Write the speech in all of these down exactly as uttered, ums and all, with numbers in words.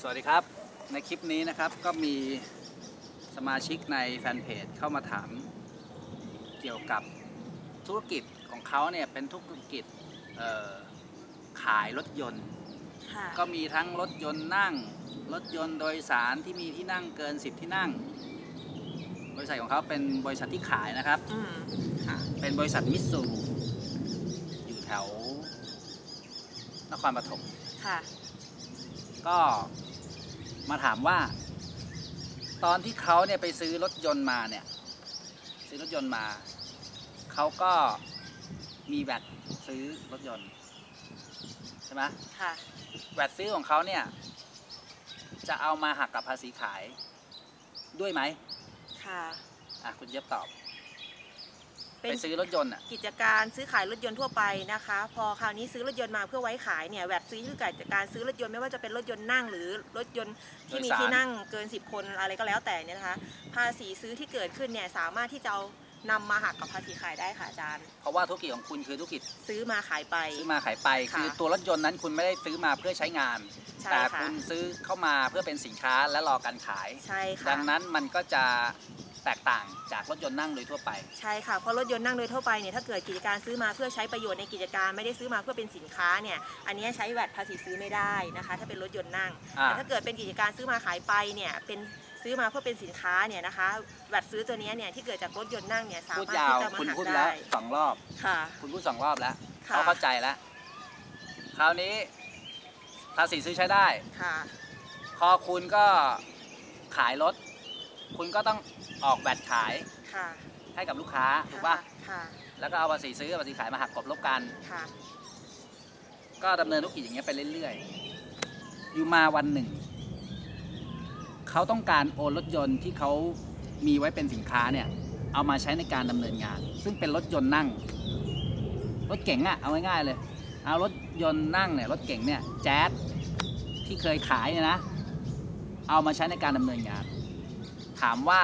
วัสดีครับในคลิปนี้นะครับก็มีสมาชิกในแฟนเพจเข้ามาถามเกี่ยวกับธุรกิจของเขาเนี่ยเป็นธุรกิจขายรถยนต์ก็มีทั้งรถยนต์นั่งรถยนต์โดยสารที่มีที่นั่งเกินสิบที่นั่งบริษัทของเขาเป็นบริษัทที่ขายนะครับเป็นบริษัทมิตซูอยู่แถวนครปฐมก็มาถามว่าตอนที่เขาเนี่ยไปซื้อรถยนต์มาเนี่ยซื้อรถยนต์มาเขาก็มีแวตซื้อรถยนต์ใช่ไหมค่ะแวตซื้อของเขาเนี่ยจะเอามาหักกับภาษีขายด้วยไหมค่ะอ่ะคุณเย็บตอบไปซื้อรถยนต์อ่ะกิจการซื้อขายรถยนต์ทั่วไปนะคะพอคราวนี้ซื้อรถยนต์มาเพื่อไว้ขายเนี่ยแวตซื้อคือกิจการซื้อรถยนต์ไม่ว่าจะเป็นรถยนต์นั่งหรือรถยนต์ที่มีที่นั่งเกินสิบคนอะไรก็แล้วแต่เนี่ยนะคะภาษีซื้อที่เกิดขึ้นเนี่ยสามารถที่จะเอานำมาหักกับภาษีขายได้ค่ะอาจารย์เพราะว่าธุรกิจของคุณคือธุรกิจซื้อมาขายไปซื้อมาขายไปคือตัวรถยนต์นั้นคุณไม่ได้ซื้อมาเพื่อใช้งานแต่คุณซื้อเข้ามาเพื่อเป็นสินค้าและรอการขายใช่ค่ะดังนั้นมันก็จะแตกต่างจากรถยนต์นั่งโดยทั่วไปใช่ค่ะเพราะรถยนต์นั่งโดยทั่วไปเนี่ยถ้าเกิดกิจการซื้อมาเพื่อใช้ประโยชน์ในกิจการไม่ได้ซื้อมาเพื่อเป็นสินค้าเนี่ยอันนี้ใช้แวตภาษีซื้อไม่ได้นะคะถ้าเป็นรถยนต์นั่งแต่ถ้าเกิดเป็นกิจการซื้อมาขายไปเนี่ยเป็นซื้อมาเพื่อเป็นสินค้าเนี่ยนะคะแวตซื้อตัวนี้เนี่ยที่เกิดจากรถยนต์นั่งเนี่ยสามารถที่จะมาหักได้สองรอบค่ะคุณพูดสองรอบแล้วเขาเข้าใจแล้วคราวนี้ภาษีซื้อใช้ได้ค่ะพอคุณก็ขายรถคุณก็ต้องออกแวตขายให้กับลูกค้าถูกป่ะแล้วก็เอาภาษีซื้อภาษีขายมาหักกลบลบกันก็ดำเนินธุรกิจอย่างเงี้ยไปเรื่อยๆอยู่มาวันหนึ่งเขาต้องการโอนรถยนต์ที่เขามีไว้เป็นสินค้าเนี่ยเอามาใช้ในการดำเนินงานซึ่งเป็นรถยนต์นั่งรถเก๋งอะเอาง่ายๆเลยเอารถยนต์นั่งเนี่ยรถเก๋งเนี่ยแจ๊สที่เคยขายเนี่ยนะเอามาใช้ในการดำเนินงานถามว่า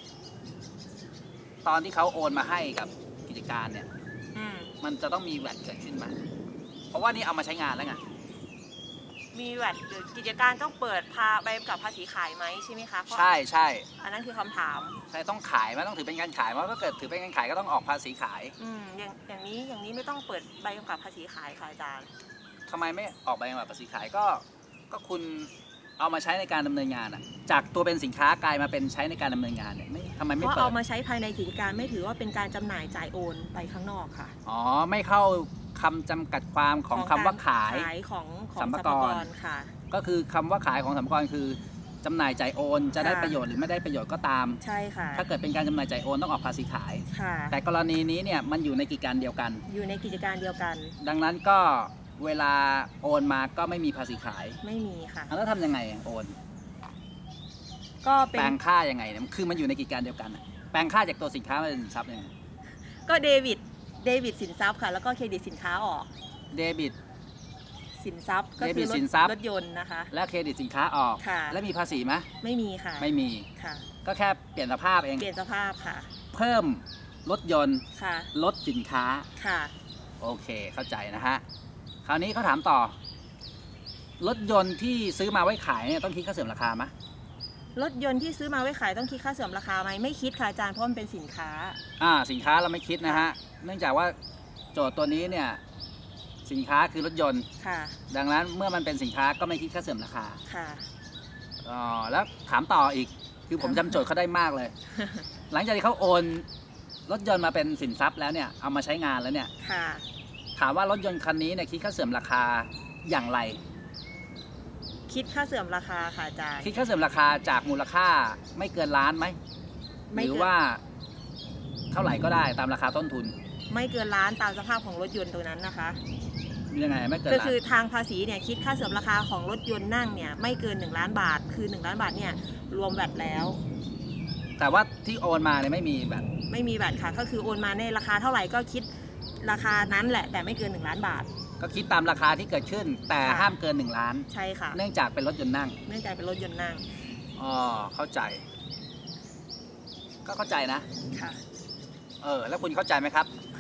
ตอนที่เขาโอนมาให้กับกิจการเนี่ยมันจะต้องมีแวตเกิดขึ้นไหมเพราะว่านี่เอามาใช้งานแล้วไงมีแวตกิจการต้องเปิดพาใบกำกับภาษีขายไหมใช่ไหมคะใช่ใช่อันนั้นคือคำถามใช่ต้องขายไหมต้องถือเป็นการขายเพราะถ้าเกิดถือเป็นการขายก็ต้องออกภาษีขายอืมอย่างอย่างนี้อย่างนี้ไม่ต้องเปิดใบกำกับภาษีขายค่ะอาจารย์ทำไมไม่ออกใบกำกับภาษีขายก็ก็คุณเอามาใช้ในการดำเนินงานอ่ะจากตัวเป็นสินค้ากลายมาเป็นใช้ในการดำเนินงานเนี่ยไม่ทำไมไม่เปิดเพราะเอามาใช้ภายในกิจการไม่ถือว่าเป็นการจำหน่ายจ่ายโอนไปข้างนอกค่ะอ๋อไม่เข้าคำจำกัดความของคำว่าขายของของสัมภาระค่ะก็คือคำว่าขายของสัมภาระคือจำหน่ายจ่ายโอนจะได้ประโยชน์หรือไม่ได้ประโยชน์ก็ตามใช่ค่ะถ้าเกิดเป็นการจำหน่ายจ่ายโอนต้องออกภาษีขายแต่กรณีนี้เนี่ยมันอยู่ในกิจการเดียวกันอยู่ในกิจการเดียวกันดังนั้นก็เวลาโอนมาก็ไม่มีภาษีขายไม่มีค่ะแล้วทำยังไงโอนก็แปลงค่ายังไงเนี่ยคือมันอยู่ในกิจการเดียวกันแปลงค่าจากตัวสินค้าเป็นสินทรัพย์ยังไงก็เดบิตเดบิตสินทรัพย์ค่ะแล้วก็เครดิตสินค้าออกเดบิตสินทรัพย์ก็คือรถยนต์นะคะและเครดิตสินค้าออกแล้วมีภาษีไหมไม่มีค่ะไม่มีค่ะก็แค่เปลี่ยนสภาพเองเปลี่ยนสภาพค่ะเพิ่มรถยนต์ค่ะลดสินค้าค่ะโอเคเข้าใจนะฮะคราวนี้เขาถามต่อรถยนต์ที่ซื้อมาไว้ขายเนี่ยต้องคิดค่าเสื่อมราคาไหมรถยนต์ที่ซื้อมาไว้ขายต้องคิดค่าเสื่อมราคาไหมไม่คิดค่ะอาจารย์เพราะมันเป็นสินค้าอ่าสินค้าเราไม่คิดนะฮะเนื่องจากว่าโจทย์ตัวนี้เนี่ยสินค้าคือรถยนต์ค่ะดังนั้นเมื่อมันเป็นสินค้าก็ไม่คิดค่าเสื่อมราคาค่ะอ๋อแล้วถามต่ออีกคือผมจำโจทย์เขาได้มากเลย หลังจากที่เขาโอนรถยนต์มาเป็นสินทรัพย์แล้วเนี่ยเอามาใช้งานแล้วเนี่ยค่ะถามว่ารถยนต์คันนี้เนี่ยคิดค่าเสื่อมราคาอย่างไรคิดค่าเสื่อมราคาค่ะอาจารย์คิดค่าเสื่อมราคาจากมูลค่าไม่เกินล้านไหมหรือว่าเท่าไหร่ก็ได้ตามราคาต้นทุนไม่เกินล้านตามสภาพของรถยนต์ตัวนั้นนะคะยังไงไม่เกินก็คือทางภาษีเนี่ยคิดค่าเสื่อมราคาของรถยนต์นั่งเนี่ยไม่เกินหนึ่งล้านบาทคือหนึ่งล้านบาทเนี่ยรวมแวตแล้วแต่ว่าที่โอนมาเนี่ยไม่มีแวตไม่มีแวตค่ะก็คือโอนมาในราคาเท่าไหร่ก็คิดราคานั้นแหละแต่ไม่เกินหนึ่งล้านบาทก็คิดตามราคาที่เกิดขึ้นแต่ห้ามเกินหนึ่งล้านใช่ค่ะเนื่องจากเป็นรถยนต์นั่งเนื่องจากเป็นรถยนต์นั่งอ๋อเข้าใจก็เข้าใจนะค่ะเออแล้วคุณเข้าใจไหมครับ